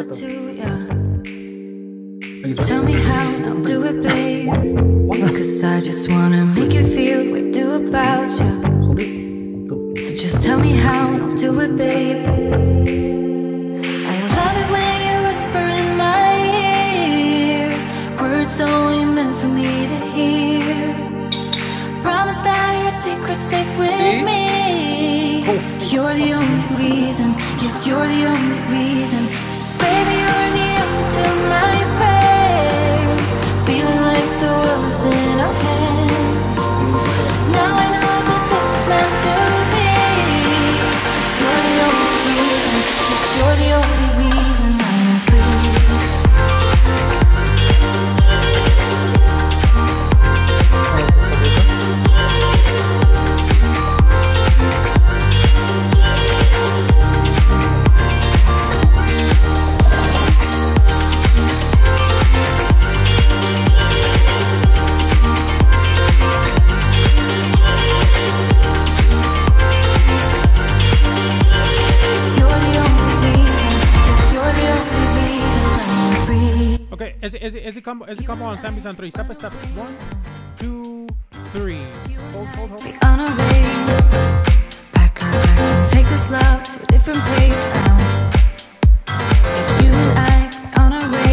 to ya. Tell me how and I'll do it, babe. Cause I just wanna make you feel what I do about you. So just tell me how and I'll do it, babe. I love it when you whisper in my ear, words only meant for me to hear. Promise that your secret's safe with me. You're the only reason, yes, you're the only reason. Baby, you're the answer to my prayers. Feeling like the world's in our hands. Now I know that this is meant to be. You're the only reason, yes, you're the only reason I'm free. Okay, esse combo on Sammy's on 3. Step by step. 1, 2, 3. Hold. We on a way. Pack our bags and take this love to a different place now. It's you and I on our way.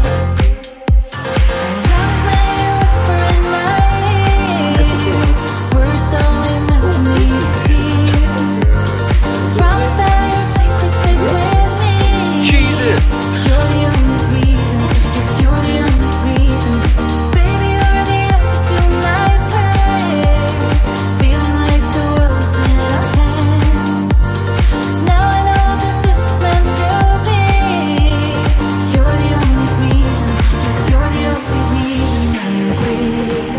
I love it when you whisper in my ear, words only meant for me to hear. Promise that your secret's safe with me. Jesus. You're the only reason, yes, you're the only reason. Baby, you're the answer to my prayers. Feeling like the world's in our hands. Now I know that this is meant to be. You're the only reason, yes, you're the only reason I am free.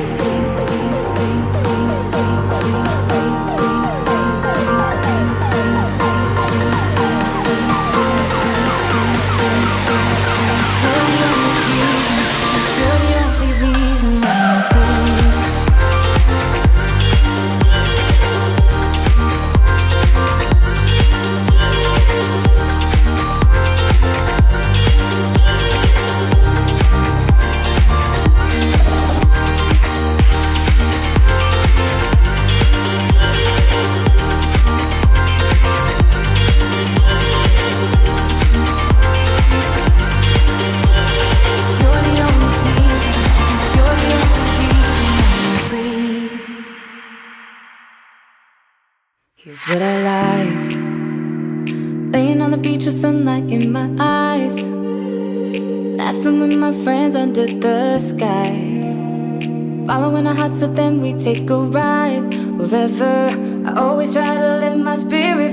Here's what I like. Laying on the beach with sunlight in my eyes, laughing with my friends under the sky, following our hearts so then we take a ride. Wherever, I always try to let my spirit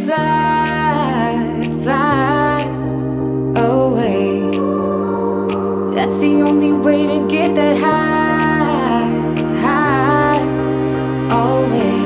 fly away. That's the only way to get that high, always.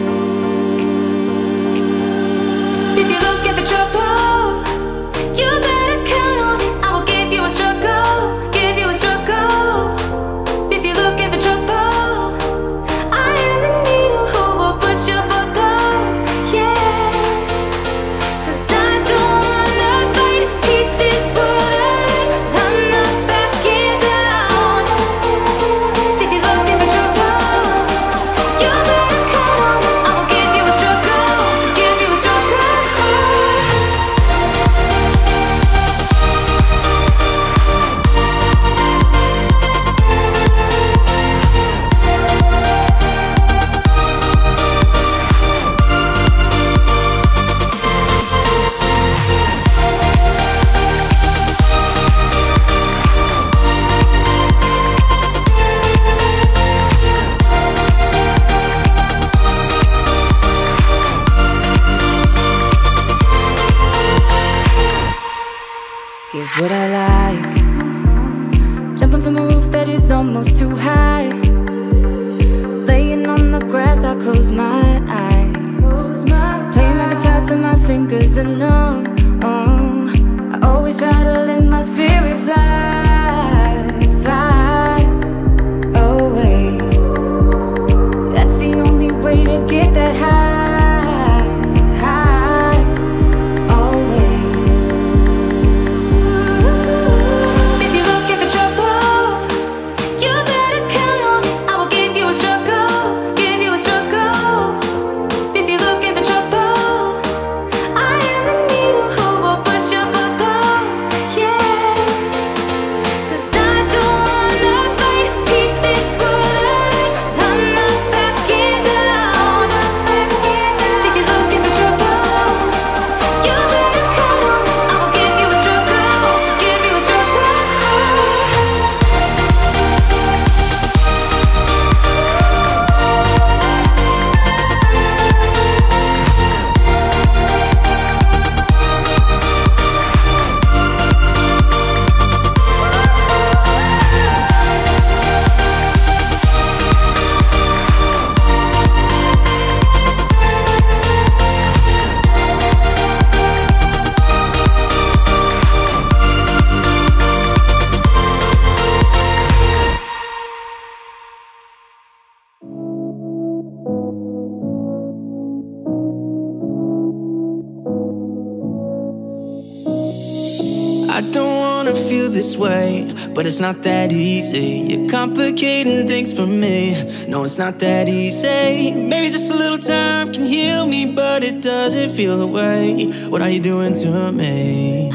If you're looking for trouble, you better count on it. I will give you a struggle, give you a struggle. If you're looking for trouble, I am the needle who will push your bubble, yeah. Cause I don't wanna fight pieces falling, I'm not backing down. So if you're looking for trouble, you better count on it. I will give you a struggle, give you a struggle. Here's what I like. Jumping from a roof that is almost too high, laying on the grass, I close my eyes, playing my guitar till my fingers are numb. I always try to let my spirit fly away. That's the only way to get that high, always. this way, but it's not that easy. You're complicating things for me. No, it's not that easy. Maybe just a little time can heal me, but it doesn't feel the way. What are you doing to me?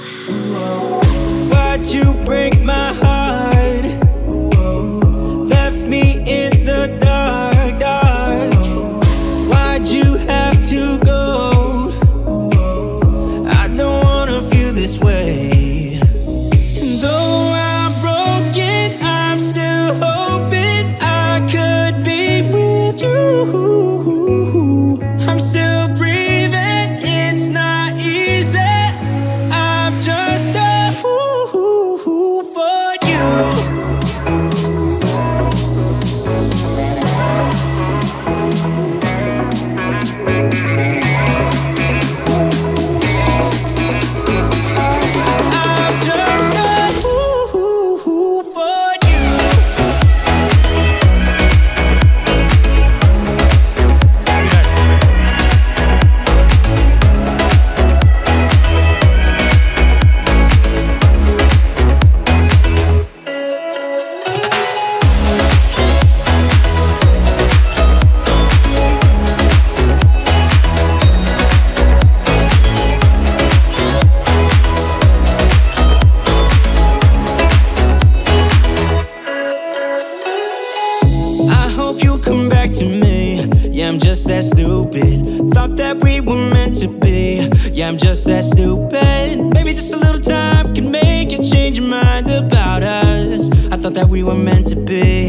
Why'd you break my heart? Left me in the dark, dark. Why'd you have to go? I don't wanna feel this way. And though I'm broken, I'm still hoping I could be with you. I'm still breathing, it's not easy. I'm just a fool for you. I'm just a fool for you. I hope you'll come back to me. Yeah, I'm just that stupid. Thought that we were meant to be. Yeah, I'm just that stupid. Maybe just a little time can make you change your mind about us. I thought that we were meant to be.